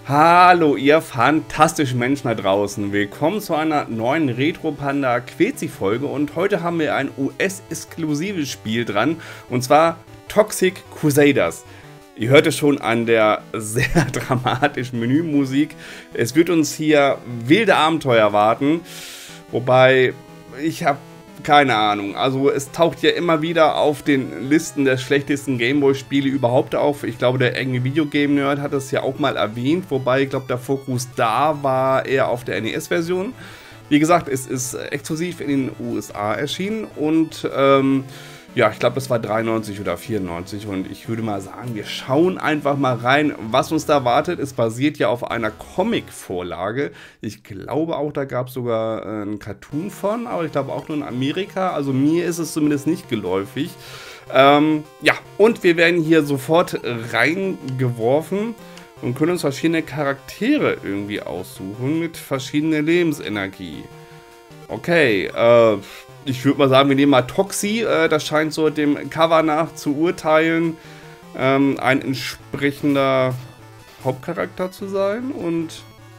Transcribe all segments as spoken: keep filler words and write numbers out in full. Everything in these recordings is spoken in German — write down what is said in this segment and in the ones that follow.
Hallo ihr fantastischen Menschen da draußen, willkommen zu einer neuen Retro Panda Quetzi Folge und heute haben wir ein U S-exklusives Spiel dran und zwar Toxic Crusaders. Ihr hört es schon an der sehr dramatischen Menümusik, es wird uns hier wilde Abenteuer warten, wobei ich habe keine Ahnung, also es taucht ja immer wieder auf den Listen der schlechtesten Gameboy-Spiele überhaupt auf. Ich glaube, der enge Videogame-Nerd hat es ja auch mal erwähnt, wobei ich glaube, der Fokus da war eher auf der N E S-Version. Wie gesagt, es ist exklusiv in den U S A erschienen und ähm, ja, ich glaube, das war dreiundneunzig oder vierundneunzig und ich würde mal sagen, wir schauen einfach mal rein, was uns da wartet. Es basiert ja auf einer Comic-Vorlage. Ich glaube auch, da gab es sogar äh, einen Cartoon von, aber ich glaube auch nur in Amerika. Also mir ist es zumindest nicht geläufig. Ähm, ja, und wir werden hier sofort reingeworfen und können uns verschiedene Charaktere irgendwie aussuchen mit verschiedener Lebensenergie. Okay, äh... ich würde mal sagen, wir nehmen mal Toxi, äh, das scheint so dem Cover nach zu urteilen, ähm, ein entsprechender Hauptcharakter zu sein. Und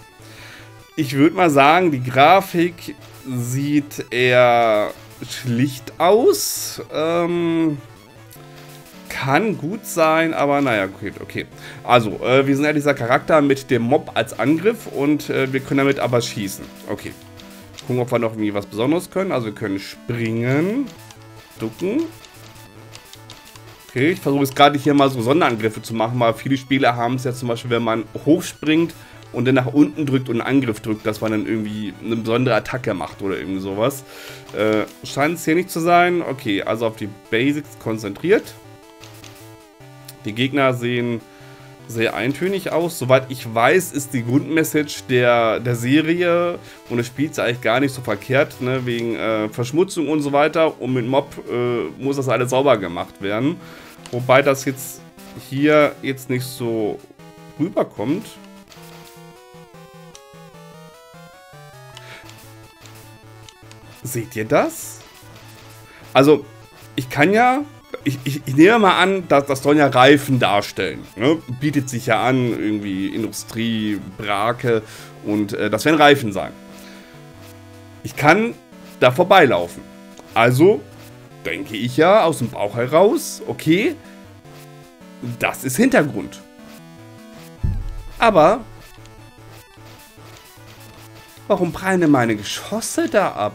ich würde mal sagen, die Grafik sieht eher schlicht aus. Ähm, kann gut sein, aber naja, okay. okay. Also, äh, wir sind ja dieser Charakter mit dem Mob als Angriff und äh, wir können damit aber schießen. Okay. Gucken, ob wir noch irgendwie was Besonderes können. Also wir können springen, ducken. Okay, ich versuche jetzt gerade hier mal so Sonderangriffe zu machen, weil viele Spieler haben es ja zum Beispiel, wenn man hochspringt und dann nach unten drückt und einen Angriff drückt, dass man dann irgendwie eine besondere Attacke macht oder irgendwie sowas. Äh, scheint es hier nicht zu sein. Okay, also auf die Basics konzentriert. Die Gegner sehen sehr eintönig aus. Soweit ich weiß, ist die Grundmessage der, der Serie und es spielt es eigentlich gar nicht so verkehrt, ne, wegen äh, Verschmutzung und so weiter. Und mit Mob äh, muss das alles sauber gemacht werden. Wobei das jetzt hier jetzt nicht so rüberkommt. Seht ihr das? Also, ich kann ja... Ich, ich, ich nehme mal an, dass das sollen ja Reifen darstellen. Ne? Bietet sich ja an, irgendwie Industrie, Brake und äh, das werden Reifen sein. Ich kann da vorbeilaufen. Also denke ich ja aus dem Bauch heraus, okay, das ist Hintergrund. Aber warum prallen denn meine Geschosse da ab?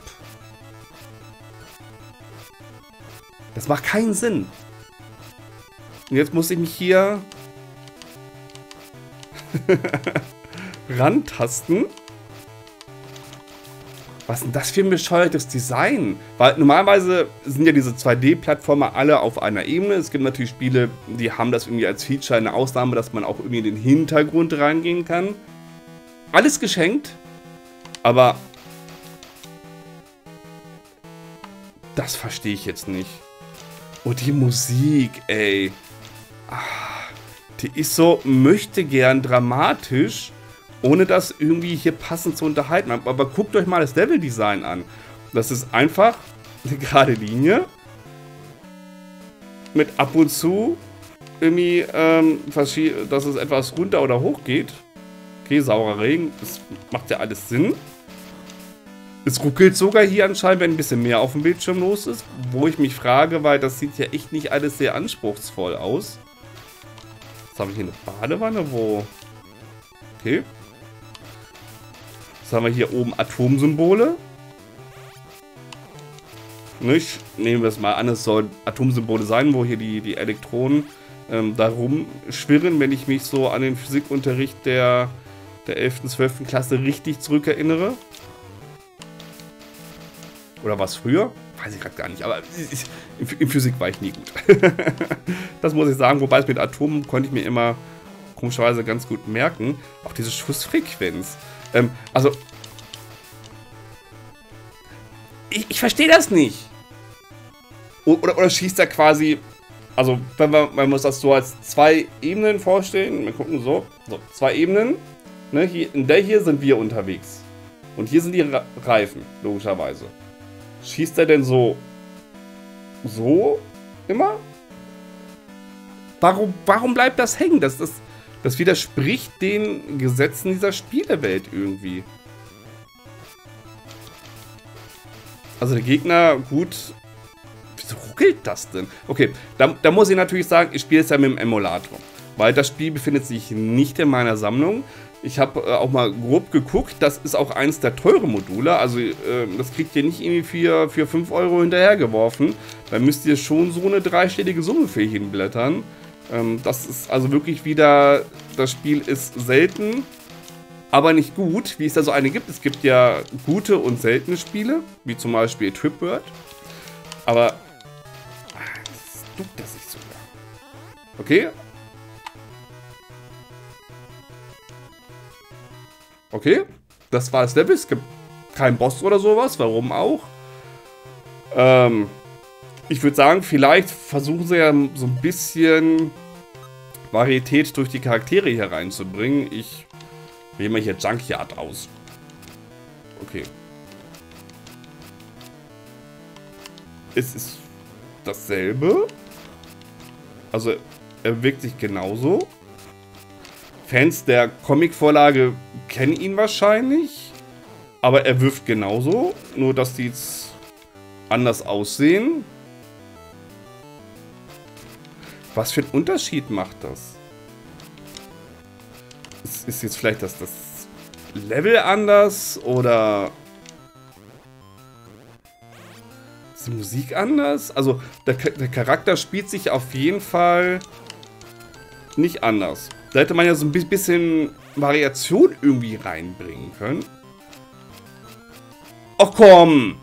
Das macht keinen Sinn. Und jetzt muss ich mich hier rantasten. Was ist denn das für ein bescheuertes Design? Weil normalerweise sind ja diese zwei D-Plattformer alle auf einer Ebene. Es gibt natürlich Spiele, die haben das irgendwie als Feature, eine Ausnahme, dass man auch irgendwie in den Hintergrund reingehen kann. Alles geschenkt. Aber das verstehe ich jetzt nicht. Und die Musik, ey. Ah, die ist so, möchte gern dramatisch, ohne das irgendwie hier passend zu unterhalten. Aber guckt euch mal das Leveldesign an. Das ist einfach eine gerade Linie. Mit ab und zu irgendwie, ähm, dass es etwas runter oder hoch geht. Okay, saurer Regen, das macht ja alles Sinn. Es ruckelt sogar hier anscheinend, wenn ein bisschen mehr auf dem Bildschirm los ist. Wo ich mich frage, weil das sieht ja echt nicht alles sehr anspruchsvoll aus. Jetzt habe ich hier eine Badewanne, wo... Okay. Jetzt haben wir hier oben Atomsymbole. Nicht? Nehmen wir es mal an, es soll Atomsymbole sein, wo hier die, die Elektronen ähm, da rumschwirren, wenn ich mich so an den Physikunterricht der, der elften, zwölften Klasse richtig zurückerinnere. Oder was früher? Weiß ich gerade gar nicht, aber in Physik war ich nie gut. Das muss ich sagen, wobei es mit Atomen konnte ich mir immer komischerweise ganz gut merken. Auch diese Schussfrequenz. Ähm, also, ich, ich verstehe das nicht. Oder, oder schießt er quasi, also wenn man, man muss das so als zwei Ebenen vorstellen. Wir gucken so, so zwei Ebenen. Ne, hier, in der hier sind wir unterwegs. Und hier sind die Reifen, logischerweise. Schießt er denn so, so immer? Warum, warum bleibt das hängen? Das, das, Das widerspricht den Gesetzen dieser Spielewelt irgendwie. Also der Gegner, gut... Wieso ruckelt das denn? Okay, da, da muss ich natürlich sagen, ich spiele es ja mit dem Emulator. Weil das Spiel befindet sich nicht in meiner Sammlung. Ich habe äh, auch mal grob geguckt, das ist auch eins der teuren Module. Also äh, das kriegt ihr nicht irgendwie für, für fünf Euro hinterhergeworfen. Da müsst ihr schon so eine dreistellige Summe für hinblättern. Ähm, das ist also wirklich wieder, das Spiel ist selten, aber nicht gut, wie es da so eine gibt. Es gibt ja gute und seltene Spiele, wie zum Beispiel Tripword. Aber das duckt das nicht sogar. Okay. Okay, das war das Level. Es gibt keinen Boss oder sowas. Warum auch? Ähm, ich würde sagen, vielleicht versuchen sie ja so ein bisschen Varietät durch die Charaktere hier reinzubringen. Ich wähle mal hier Junkyard aus. Okay. Es ist dasselbe. Also, er bewegt sich genauso. Fans der Comic-Vorlage kennen ihn wahrscheinlich. Aber er wirft genauso. Nur, dass die jetzt anders aussehen. Was für einen Unterschied macht das? Ist, ist jetzt vielleicht das, das Level anders? Oder... die Musik anders? Also, der, der Charakter spielt sich auf jeden Fall nicht anders. Da hätte man ja so ein bisschen Variation irgendwie reinbringen können. Ach komm!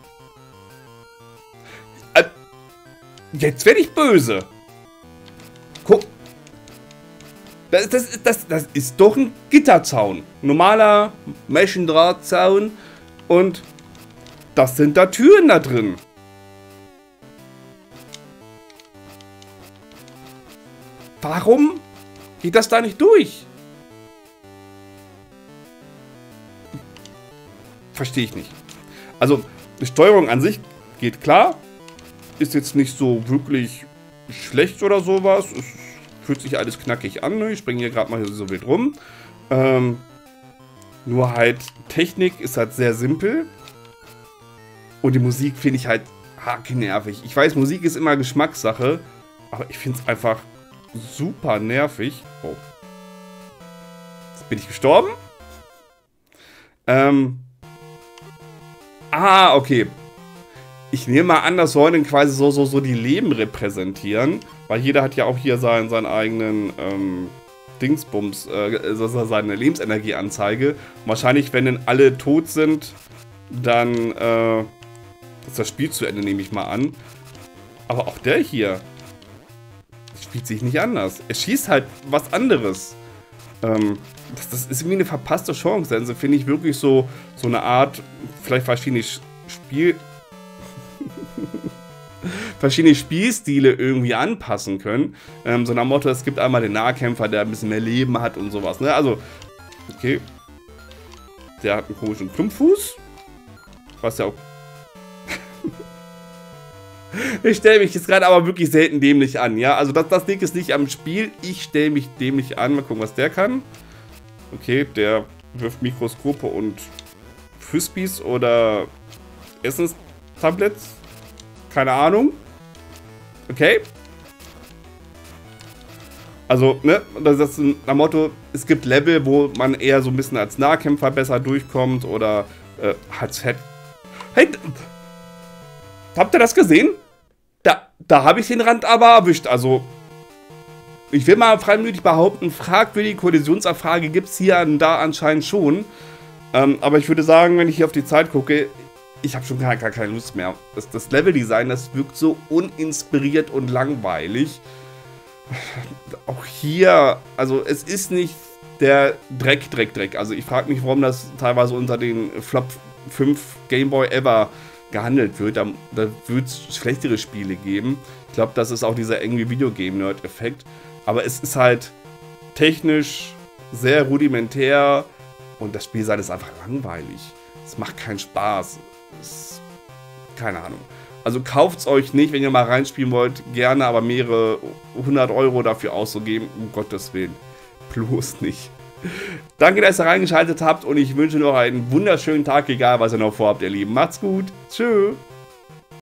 Äh, jetzt werde ich böse. Guck. Das, das, das, das ist doch ein Gitterzaun. Normaler Maschendrahtzaun. Und das sind da Türen da drin. Warum geht das da nicht durch? Verstehe ich nicht. Also, die Steuerung an sich geht klar. Ist jetzt nicht so wirklich schlecht oder sowas. Es fühlt sich alles knackig an. Ich springe hier gerade mal so wild rum. Ähm, nur halt, Technik ist halt sehr simpel. Und die Musik finde ich halt nervig. Ich weiß, Musik ist immer Geschmackssache. Aber ich finde es einfach super nervig. Oh. Jetzt bin ich gestorben. Ähm. Ah, okay. Ich nehme mal an, das sollen quasi so, so, so die Leben repräsentieren. Weil jeder hat ja auch hier seinen, seinen eigenen ähm, Dingsbums, äh, seine Lebensenergieanzeige. Wahrscheinlich, wenn dann alle tot sind, dann äh, ist das Spiel zu Ende, nehme ich mal an. Aber auch der hier spielt sich nicht anders. Er schießt halt was anderes. Ähm, das, das ist irgendwie eine verpasste Chance. Also finde ich wirklich so, so eine Art, vielleicht verschiedene Spiel... verschiedene Spielstile irgendwie anpassen können. Ähm, so nach dem Motto, es gibt einmal den Nahkämpfer, der ein bisschen mehr Leben hat und sowas. Ne? Also, okay. Der hat einen komischen Klumpfuß. Was ja auch... Ich stelle mich jetzt gerade aber wirklich selten dämlich an, ja. Also das, das liegt jetzt nicht am Spiel. Ich stelle mich dämlich an. Mal gucken, was der kann. Okay, der wirft Mikroskope und Frisbees oder Essenstablets. Keine Ahnung. Okay. Also, ne, das ist ein Motto, es gibt Level, wo man eher so ein bisschen als Nahkämpfer besser durchkommt oder äh, als Fett. Hey, habt ihr das gesehen? Da, da habe ich den Rand aber erwischt. Also, ich will mal freimütig behaupten, fragwürdige Kollisionserfrage gibt es hier und da anscheinend schon. Ähm, aber ich würde sagen, wenn ich hier auf die Zeit gucke, ich habe schon gar, gar keine Lust mehr. Das, das Leveldesign, das wirkt so uninspiriert und langweilig. Auch hier, also es ist nicht der Dreck, Dreck, Dreck. Also ich frage mich, warum das teilweise unter den Flop fünf Game Boy Ever gehandelt wird. Da, da wird es schlechtere Spiele geben. Ich glaube, das ist auch dieser Angry Video Game Nerd Effekt. Aber es ist halt technisch sehr rudimentär und das Spieldesign ist einfach langweilig. Es macht keinen Spaß. Es, keine Ahnung. Also kauft es euch nicht, wenn ihr mal reinspielen wollt. Gerne, aber mehrere hundert Euro dafür auszugeben. Um Gottes Willen. bloß nicht. Danke, dass ihr reingeschaltet habt und ich wünsche noch einen wunderschönen Tag, egal was ihr noch vorhabt, ihr Lieben. Macht's gut. Tschüss.